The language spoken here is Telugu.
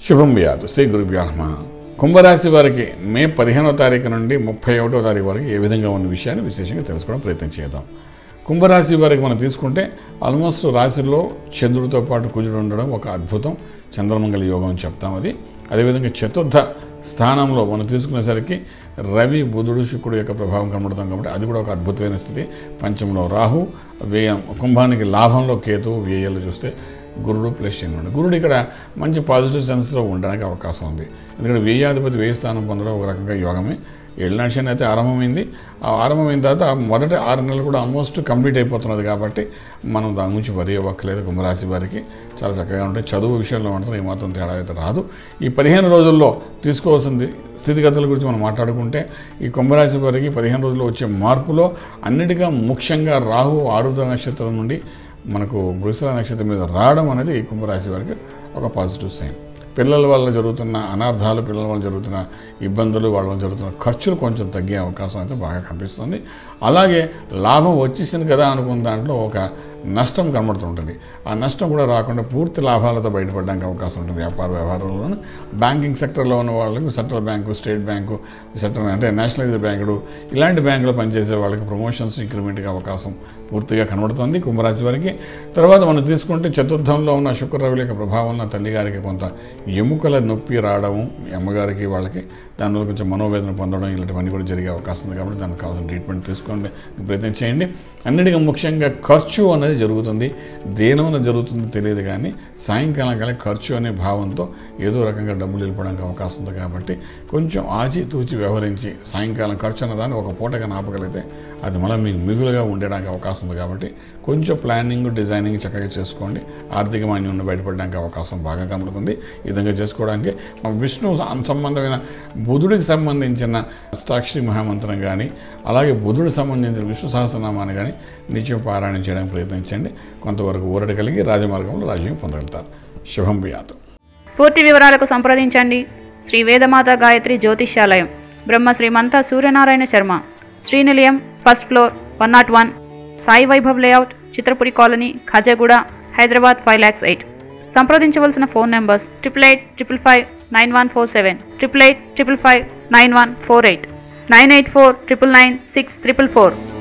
శుభం వ్యాధు శ్రీ గురుభ్యో నమః. కుంభరాశి వారికి మే 15వ తారీఖు నుండి 31వ తారీఖు వరకు ఏ విధంగా ఉన్న విషయాన్ని విశేషంగా తెలుసుకోవడం ప్రయత్నం చేద్దాం. కుంభరాశి వారికి మనం తీసుకుంటే ఆల్మోస్ట్ రాశిలో చంద్రుడితో పాటు కుజుడు ఉండడం ఒక అద్భుతం, చంద్రమంగళ యోగం అని చెప్తాం. అదేవిధంగా చతుర్థ స్థానంలో మనం తీసుకునేసరికి రవి, బుధుడు, శుక్రుడు యొక్క ప్రభావం కనబడుతాం కాబట్టి అది కూడా ఒక అద్భుతమైన స్థితి. పంచంలో రాహు, వ్యయం, కుంభానికి లాభంలో కేతువు, వ్యయాలు చూస్తే గురుడు ప్లస్ శని. గురుడు ఇక్కడ మంచి పాజిటివ్ సెన్స్లో ఉండడానికి అవకాశం ఉంది. ఎందుకంటే వ్యయాధిపతి వ్యయ స్థానం పొందడం ఒక రకంగా యోగమే. ఏళ్ళనాటి శని అయితే ఆరంభమైంది. ఆ ఆరంభమైన తర్వాత మొదటి 6 నెలలు కూడా ఆల్మోస్ట్ కంప్లీట్ అయిపోతున్నది కాబట్టి మనం దాని గురించి వరి అవ్వక్కలేదు. కుంభరాశి వారికి చాలా చక్కగా ఉంటాయి. చదువు విషయంలో మాత్రం ఏమాత్రం తేడా అయితే రాదు. ఈ 15 రోజుల్లో తీసుకోవాల్సింది స్థితిగతుల గురించి మనం మాట్లాడుకుంటే ఈ కుంభరాశి వారికి 15 రోజుల్లో వచ్చే మార్పులో అన్నిటిగా ముఖ్యంగా రాహు ఆరుద్ర నక్షత్రం నుండి మనకు వృషభ నక్షత్రం మీద రావడం అనేది ఈ కుంభరాశి వారికి ఒక పాజిటివ్ సైన్. పిల్లల వల్ల జరుగుతున్న అనార్థాలు, పిల్లల వల్ల జరుగుతున్న ఇబ్బందులు, వాళ్ళ వల్ల జరుగుతున్న ఖర్చులు కొంచెం తగ్గే అవకాశం అయితే బాగా కనిపిస్తుంది. అలాగే లాభం వచ్చేసింది కదా అనుకున్న దాంట్లో ఒక నష్టం కనబడుతుంటుంది. ఆ నష్టం కూడా రాకుండా పూర్తి లాభాలతో బయటపడడానికి అవకాశం ఉంటుంది. వ్యాపార వ్యవహారంలోనూ బ్యాంకింగ్ సెక్టర్లో ఉన్న వాళ్ళకి central bank, state bank, central అంటే నేషనలైజ్డ్ బ్యాంకులు ఇలాంటి బ్యాంకులో పనిచేసే వాళ్ళకి ప్రమోషన్స్, ఇంక్రిమెంట్కి అవకాశం పూర్తిగా కనబడుతుంది కుంభరాశి వారికి. తర్వాత మనం తీసుకుంటే చతుర్థంలో ఉన్న శుక్రరవుల యొక్క ప్రభావం తల్లిగారికి కొంత ఎముకల నొప్పి రావడము, అమ్మగారికి వాళ్ళకి దానివల్ల కొంచెం మనోవేదన పొందడం ఇలాంటివన్నీ కూడా జరిగే అవకాశం ఉంది. కాబట్టి దానికి కావాల్సిన ట్రీట్మెంట్ తీసుకోండి, ప్రయత్నం చేయండి. అన్నిటికీ ముఖ్యంగా ఖర్చు అనేది జరుగుతుంది. దేనివల్ల జరుగుతుందో తెలియదు కానీ సాయంకాలం కాలం ఖర్చు అనే భావంతో ఏదో రకంగా డబ్బులు వెళ్ళిపోవడానికి అవకాశం ఉంది. కాబట్టి కొంచెం ఆచితూచి వ్యవహరించి సాయంకాలం ఖర్చు అన్నదాన్ని ఒక పూటగా నాపగలిగితే అది మళ్ళీ మీకు మిగులుగా ఉండడానికి అవకాశం ఉంది. కాబట్టి కొంచెం ప్లానింగ్, డిజైనింగ్ చక్కగా చేసుకోండి. ఆర్థిక మాన్యం నుండి బయటపడడానికి అవకాశం బాగా కనబడుతుంది. ఈ విధంగా చేసుకోవడానికి విష్ణు సంబంధమైన బుధుడికి సంబంధించిన అష్టాక్షరి మహామంత్రం కానీ అలాగే బుధుడికి సంబంధించిన విష్ణు సహస్రనామాన్ని కానీ నిత్యం పారాయణం చేయడానికి ప్రయత్నించండి. కొంతవరకు ఊరట కలిగి రాజమార్గంలో రాజ్యం పొందగలుగుతారు. శుభం వ్యాతు. పూర్తి వివరాలకు సంప్రదించండి శ్రీ వేదమాత గాయత్రి జ్యోతిష్యాలయం, Brahma Srimanta Suryanarayana Sarma, Srinilayam, first floor, 101, Sai Vaibhav layout, Chitrapuri colony, Khajaguda, Hyderabad 5,08,000. సంప్రదించవలసిన ఫోన్ నెంబర్స్ 8885591147, 8855591148, 984999644.